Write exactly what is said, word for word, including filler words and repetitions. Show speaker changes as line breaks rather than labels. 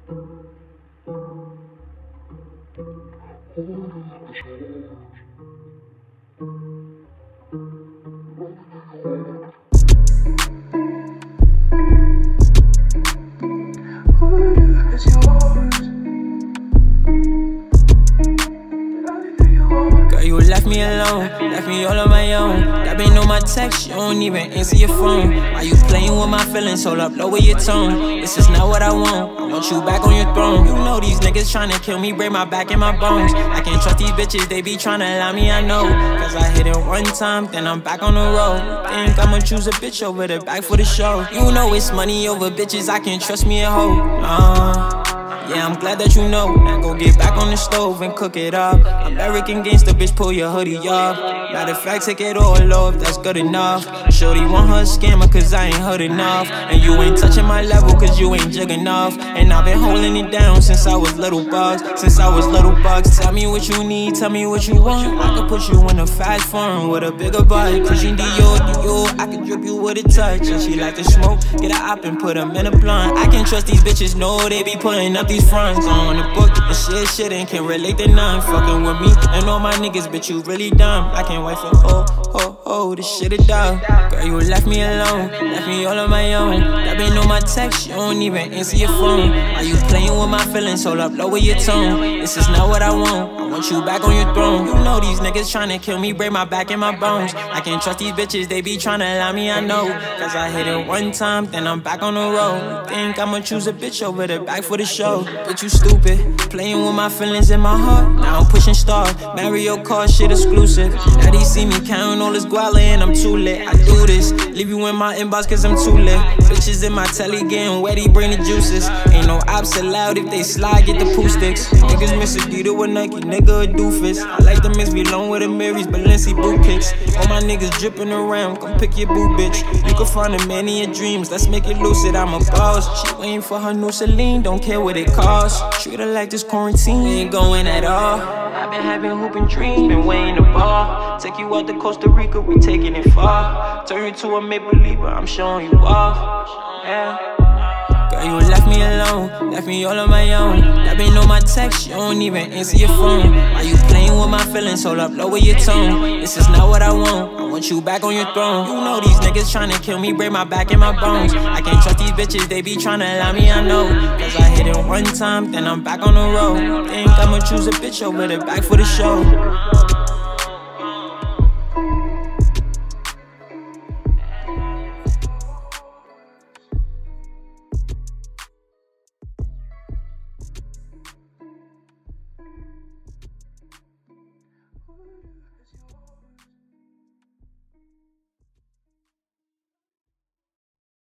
Girl, you left me alone, left me all on my own. That ain't on my text, you don't even answer your phone. Why you playing with my feelings? Hold up, lower your tone. This is not what I want, I want you back on your throne. You know these niggas tryna kill me, break my back and my bones. I can't trust these bitches, they be tryna lie me, I know. Cause I hit it one time, then I'm back on the road. Think I'ma choose a bitch over the back for the show. You know it's money over bitches, I can't trust me a hoe. uh. Yeah, I'm glad that you know. Now go get back on the stove and cook it up. American gangster, bitch, pull your hoodie up. Matter of fact, take it all off, that's good enough. Shorty want her scammer, cause I ain't heard enough. And you ain't touching my level, cause you ain't jig enough. And I've been holding it down since I was little bugs. Since I was little bugs. Tell me what you need, tell me what you want. I could put you in a fast form with a bigger butt. Cause you Dior, Dior, I can drip you with a touch. And she like to smoke, get her up and put them in a blunt. I can trust these bitches, no, they be putting up these fronts on the book and shit, shit and can't relate to none. Fucking with me and all my niggas, bitch, you really dumb. I can't wait for oh, oh, oh, this shit is dumb. Girl, you left me alone, left me all on my own. That ain't on my text, you don't even answer your phone. Are you playing with my feelings? Hold up, lower your tone. This is not what I want, I want you back on your throne. You know these niggas tryna kill me, break my back and my bones. I can't trust these bitches, they be tryna lie me, I know. Cause I hit it one time, then I'm back on the road. Think I'ma choose a bitch over the back for the show. But you stupid, playing with my feelings in my heart. Now I'm pushing stars, Mario Kart shit exclusive. Now they see me counting all this guala and I'm too lit. I do this, leave you in my inbox cause I'm too lit. Bitches in my telly getting wetty, bring the juices. Ain't no ops allowed, if they slide, get the poo sticks. Niggas miss Adidas with Nike, nigga a doofus. I like the mix, be alone with the Marys, Balenci boot kicks. All my niggas dripping around, come pick your boo bitch. You can find a man in your dreams, let's make it lucid, I'm a boss. She waiting for her new Celine, don't care what it costs. Treat her like this quarantine, we ain't going at all. I've been having hooping dreams, been weighing the ball. Take you out to Costa Rica, we taking it far. Turn you to a maple believer, I'm showing you off. Yeah. Girl, you left me alone, left me all on my own. That ain't on my text, you don't even answer your phone. Why you playing with my feelings? Hold up, lower your tone. This is not what I want, I want you back on your throne. You know these niggas tryna kill me, break my back and my bones. I can't trust these bitches, they be tryna lie me, I know. Cause I hit it one time, then I'm back on the road. Think I'ma choose a bitch over the back for the show.